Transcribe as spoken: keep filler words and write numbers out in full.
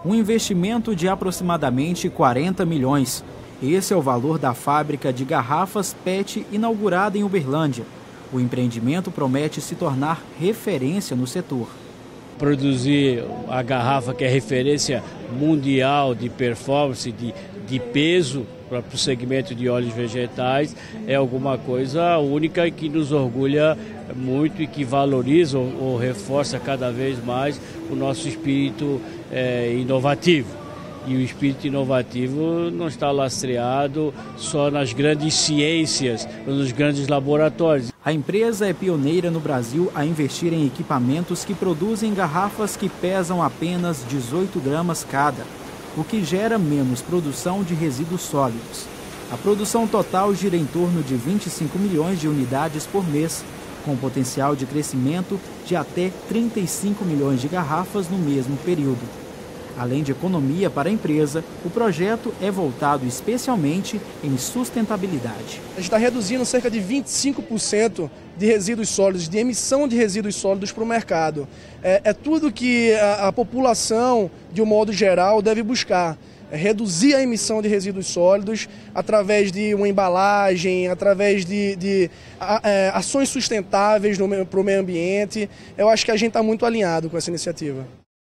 um investimento de aproximadamente quarenta milhões. Esse é o valor da fábrica de garrafas P E T inaugurada em Uberlândia. O empreendimento promete se tornar referência no setor. Produzir a garrafa que é referência mundial de performance, de, de peso para o segmento de óleos vegetais é alguma coisa única e que nos orgulha muito e que valoriza ou, ou reforça cada vez mais o nosso espírito é, inovativo. E o espírito inovativo não está lastreado só nas grandes ciências, nos grandes laboratórios. A empresa é pioneira no Brasil a investir em equipamentos que produzem garrafas que pesam apenas dezoito gramas cada, o que gera menos produção de resíduos sólidos. A produção total gira em torno de vinte e cinco milhões de unidades por mês, com potencial de crescimento de até trinta e cinco milhões de garrafas no mesmo período. Além de economia para a empresa, o projeto é voltado especialmente em sustentabilidade. A gente está reduzindo cerca de vinte e cinco por cento de resíduos sólidos, de emissão de resíduos sólidos para o mercado. É, é tudo que a, a população, de um modo geral, deve buscar. É reduzir a emissão de resíduos sólidos através de uma embalagem, através de, de a, é, ações sustentáveis para o meio ambiente. Eu acho que a gente está muito alinhado com essa iniciativa.